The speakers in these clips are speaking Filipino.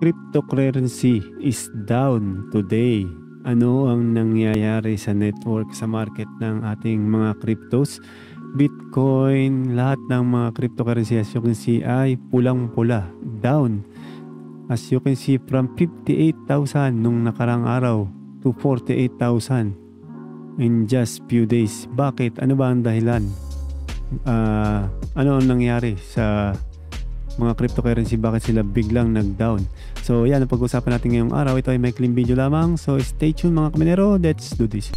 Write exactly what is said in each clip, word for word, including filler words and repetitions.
Cryptocurrency is down today. Ano ang nangyayari sa network, sa market ng ating mga cryptos? Bitcoin, lahat ng mga cryptocurrency as you can see ay pulang-pula, down. As you can see from fifty-eight thousand nung nakarang araw to forty-eight thousand in just few days. Bakit? Ano ba ang dahilan? Uh, ano ang nangyari sa mga cryptocurrency, bakit sila biglang nag-down? So yan ang pag-usapan natin ngayong araw. Ito ay maikling video lamang, so stay tuned mga kaminero. Let's do this.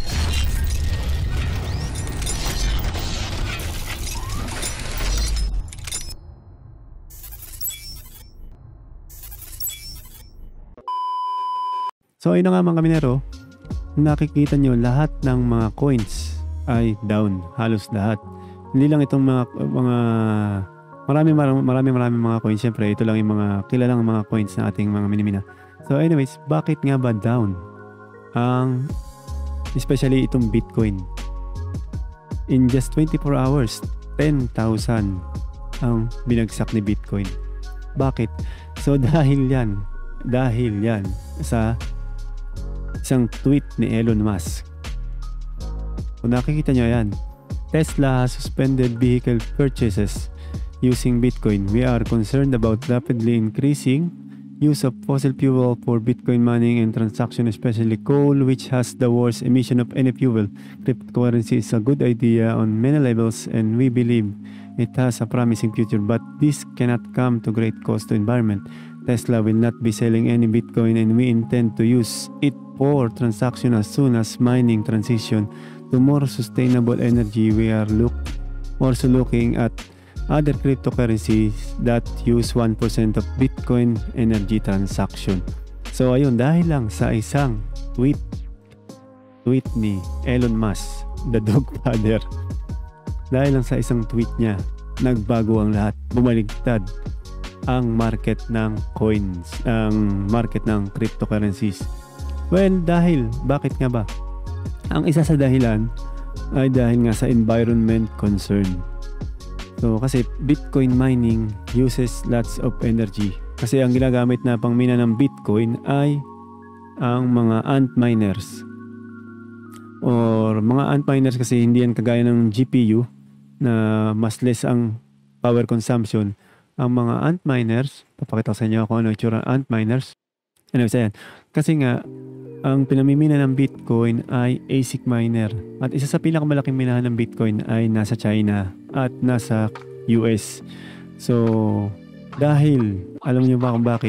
So ayun na nga mga kaminero, nakikita nyo lahat ng mga coins ay down, halos lahat. Hindi lang itong mga mga Marami, marami, marami, marami mga coins. Siyempre, ito lang yung mga kilalang mga coins na ating mga minimina. So anyways, bakit nga ba down ang, especially itong Bitcoin? In just twenty-four hours, ten thousand ang binagsak ni Bitcoin. Bakit? So dahil yan, dahil yan sa isang tweet ni Elon Musk. Kung nakikita nyo yan, Tesla has suspended vehicle purchases using Bitcoin. We are concerned about rapidly increasing use of fossil fuel for Bitcoin mining and transaction, especially coal, which has the worst emission of any fuel. Cryptocurrency is a good idea on many levels, and we believe it has a promising future, but this cannot come to great cost to environment. Tesla will not be selling any Bitcoin, and we intend to use it for transaction as soon as mining transition to more sustainable energy. We are look also looking at other cryptocurrencies that use one percent of Bitcoin energy transaction. So ayun, dahil lang sa isang tweet tweet ni Elon Musk, the dog father, dahil lang sa isang tweet niya, nagbago ang lahat, bumaligtad ang market ng coins, ang market ng cryptocurrencies. Well, dahil, bakit nga ba? Ang isa sa dahilan ay dahil nga sa environment concern. So kasi Bitcoin mining uses lots of energy. Kasi ang ginagamit na pangmina ng Bitcoin ay ang mga ant miners. Or mga ant miners kasi hindi yan kagaya ng G P U na mas less ang power consumption. Ang mga ant miners, papakita ko sa inyo kung ano yung itsura ng ant miners. Ano sa yan? Kasi nga ang pinamimina ng Bitcoin ay A S I C miner. At isa sa pinakamalaking minahan ng Bitcoin ay nasa China at nasa U S. So, dahil, alam niyo ba kung bakit?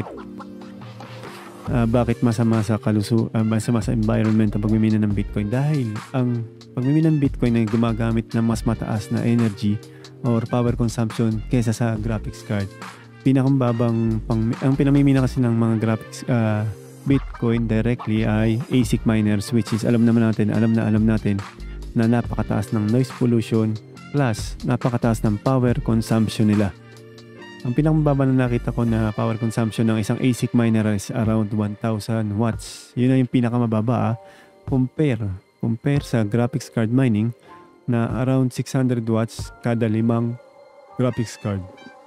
Uh, bakit masama sa kalusu, uh, masama sa environment ang pagmimina ng Bitcoin? Dahil ang pagmimina ng Bitcoin ay gumagamit ng mas mataas na energy or power consumption kesa sa graphics card. Pinakambabang, pang, ang pinamimina kasi ng mga graphics uh, Bitcoin directly ay A S I C miners, which is alam naman natin, alam na alam natin na napakataas ng noise pollution plus napakataas ng power consumption nila. Ang pinakamababa na nakita ko na power consumption ng isang A S I C miner is around one thousand watts. Yun na yung pinakamababa ah. Compare, compare sa graphics card mining na around six hundred watts kada limang graphics card.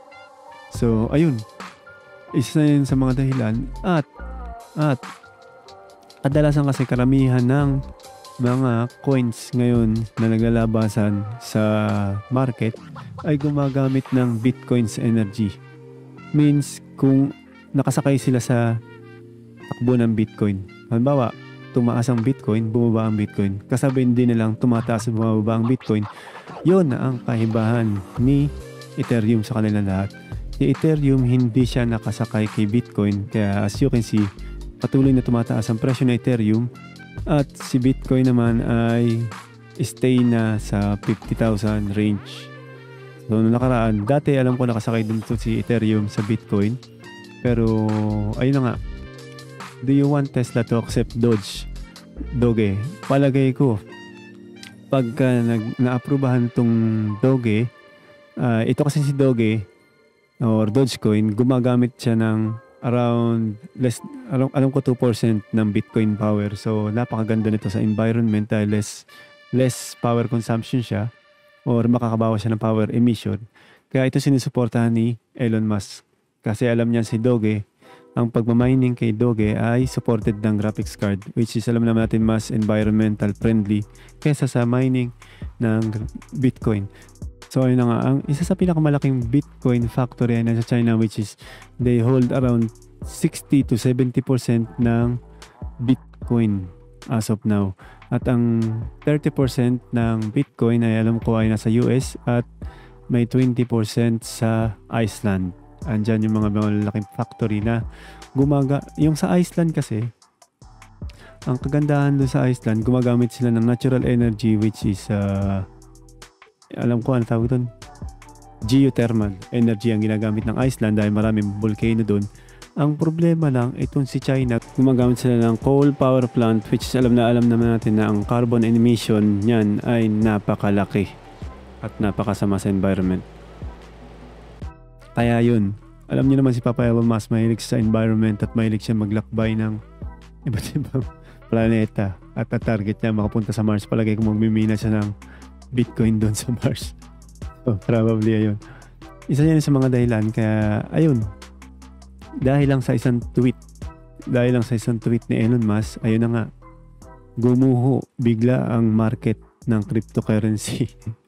So, ayun. Isa na yun sa mga dahilan at At kadalasan kasi karamihan ng mga coins ngayon na naglalabasan sa market ay gumagamit ng Bitcoin's energy. Means kung nakasakay sila sa takbo ng Bitcoin. Halimbawa, tumaas ang Bitcoin, bumaba ang Bitcoin. Kasabihin din nilang tumataas at bumaba ang Bitcoin. Yun na ang kahibahan ni Ethereum sa kanilang lahat. Si Ethereum hindi siya nakasakay kay Bitcoin, kaya as you can see, patuloy na tumataas ang presyo ng Ethereum at si Bitcoin naman ay stay na sa fifty thousand range. So, noong nakaraan, dati alam ko nakasakay din to si Ethereum sa Bitcoin. Pero, ayun na nga. Do you want Tesla to accept Doge? Doge. Palagay ko, pagka nag, na-aprobahan tong Doge, uh, ito kasi si Doge or Dogecoin, gumagamit siya ng around less, alam, alam ko two percent ng Bitcoin power. So napakaganda nito sa environment dahil less, less power consumption siya or makakabawas siya ng power emission. Kaya ito sinusuportahan ni Elon Musk. Kasi alam niya si Doge ang pagmamining kay Doge ay supported ng graphics card, which is alam naman natin mas environmental friendly kaysa sa mining ng Bitcoin. So ayun na nga, ang isa sa pinakamalaking Bitcoin factory ay nasa China, which is they hold around sixty to seventy percent ng Bitcoin as of now. At ang thirty percent ng Bitcoin ay alam ko ay nasa U S at may twenty percent sa Iceland. Andyan yung mga malaking factory na gumaga. Yung sa Iceland kasi, ang kagandahan doon sa Iceland, gumagamit sila ng natural energy, which is, uh, alam ko ano tawag doon, geothermal energy ang ginagamit ng Iceland dahil maraming volcano doon. Ang problema lang, itong si China, gumagamit sila ng coal power plant, which is alam na alam naman natin na ang carbon emission niyan ay napakalaki at napakasama sa environment. Kaya yun, alam niyo naman si Papa Elon Musk, mahilig sa environment at mahilig siya maglakbay ng iba't ibang planeta at ang target niya makapunta sa Mars. Palagay ko magmimina siya ng Bitcoin doon sa Mars. So, probably ayun. Isa yan sa mga dahilan, kaya ayun, dahil lang sa isang tweet, dahil lang sa isang tweet ni Elon Musk, ayun na nga, gumuho bigla ang market ng cryptocurrency.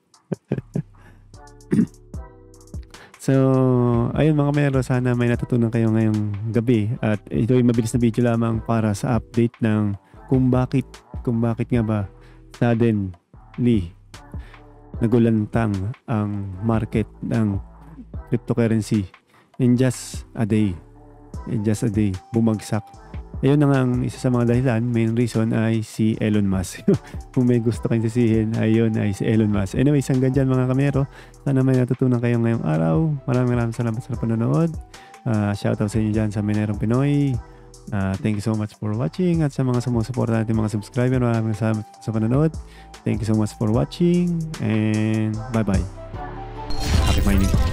So, ayun mga mero, sana may natutunan kayo ngayong gabi at ito ay mabilis na video lamang para sa update ng kung bakit, kung bakit nga ba suddenly nagulantang ang market ng cryptocurrency in just a day. In just a day, bumagsak. Ayun na nga ang isa sa mga dahilan, main reason ay si Elon Musk. Kung may gusto kayong sisihin, ayun ay si Elon Musk. Anyways, hanggang dyan mga kamero. Sana may natutunan kayo ngayong araw. Maraming maraming salamat sa panonood. Uh, shoutout sa inyo dyan sa Minerong Pinoy. Uh, thank you so much for watching. At sa mga sumusuporta natin mga subscriber, maraming salamat sa panonood. Thank you so much for watching. And bye-bye. Happy mining.